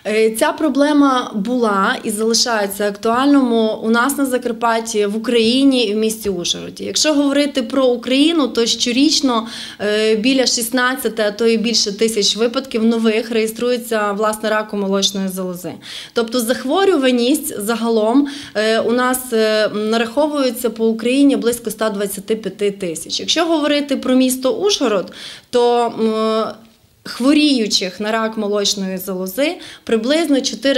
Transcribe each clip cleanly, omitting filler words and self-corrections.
Ця проблема була і залишається актуальною у нас на Закарпатті, в Україні і в місті Ужгороді. Якщо говорити про Україну, то щорічно біля 16, а то і більше тисяч випадків нових реєструється, власне, раку молочної залози. Тобто захворюваність загалом у нас нараховується по Україні близько 125 тисяч. Якщо говорити про місто Ужгород, то хворіючих на рак молочної залози приблизно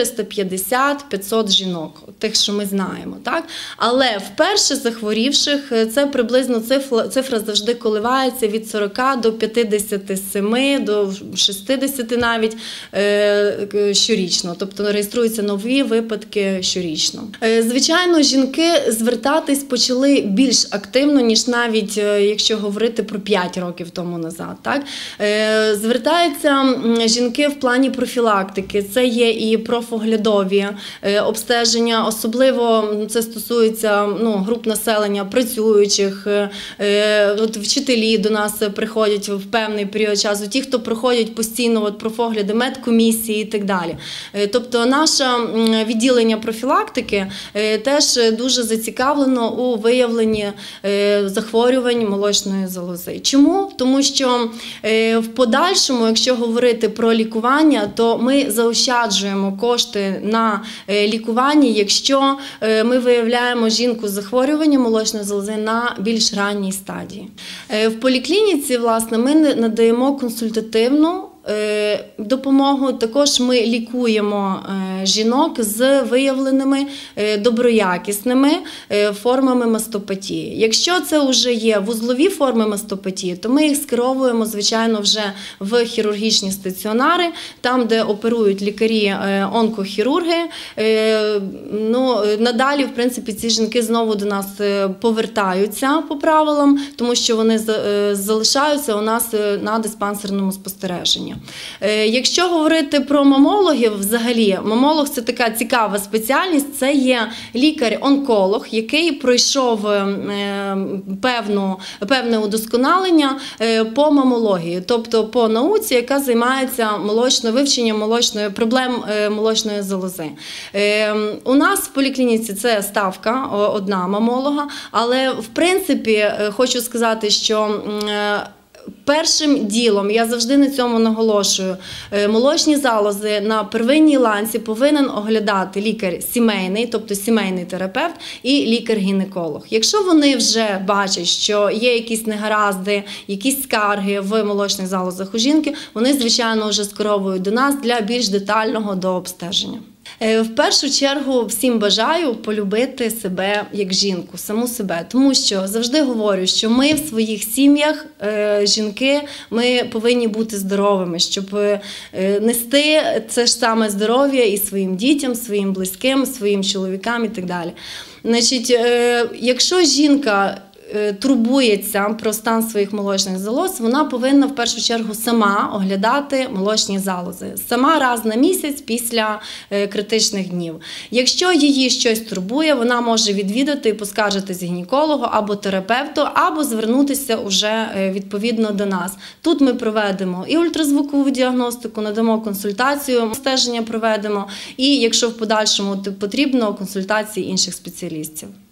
450-500 жінок, тих, що ми знаємо. Так? Але вперше захворівших це приблизно цифра завжди коливається від 40 до 57, до 60 навіть щорічно. Тобто реєструються нові випадки щорічно. Звичайно, жінки звертатись почали більш активно, ніж навіть, якщо говорити про 5 років тому назад. Так? Звертаються жінки в плані профілактики. Це є і профоглядові обстеження, особливо це стосується груп населення, працюючих, вчителі до нас приходять в певний період часу, ті, хто проходять постійно профогляди, медкомісії і так далі. Тобто наше відділення профілактики теж дуже зацікавлено у виявленні захворювань молочної залози. Чому? Тому що в подальшому, якщо говорити про лікування, то ми заощаджуємо кошти на лікування, якщо ми виявляємо жінку з захворюванням молочної залози на більш ранній стадії. В поліклініці, власне, ми надаємо консультативну допомогу. Також ми лікуємо жінок з виявленими доброякісними формами мастопатії. Якщо це вже є вузлові форми мастопатії, то ми їх скеровуємо, звичайно, вже в хірургічні стаціонари, там, де оперують лікарі-онкохірурги. Надалі, в принципі, ці жінки знову до нас повертаються по правилам, тому що вони залишаються у нас на диспансерному спостереженні. Якщо говорити про мамологів, взагалі, мамолог – це така цікава спеціальність, це є лікар-онколог, який пройшов певне удосконалення по мамології, тобто по науці, яка займається вивченням проблем молочної залози. У нас в поліклініці це ставка, одна мамолога, але, в принципі, хочу сказати, що першим ділом, я завжди на цьому наголошую, молочні залози на первинній ланці повинен оглядати лікар сімейний, тобто сімейний терапевт і лікар-гінеколог. Якщо вони вже бачать, що є якісь негаразди, якісь скарги в молочних залозах у жінки, вони, звичайно, вже скеровують до нас для більш детального дообстеження. В першу чергу всім бажаю полюбити себе як жінку, саму себе, тому що завжди говорю, що ми в своїх сім'ях, жінки, ми повинні бути здоровими, щоб нести це ж саме здоров'я і своїм дітям, своїм близьким, своїм чоловікам і так далі. Значить, якщо жінка турбується про стан своїх молочних залоз, вона повинна в першу чергу сама оглядати молочні залози. Сама раз на місяць після критичних днів. Якщо її щось турбує, вона може відвідати і поскаржитись гінекологу або терапевту, або звернутися уже відповідно до нас. Тут ми проведемо і ультразвукову діагностику, надамо консультацію, стеження проведемо, і якщо в подальшому потрібно, консультації інших спеціалістів.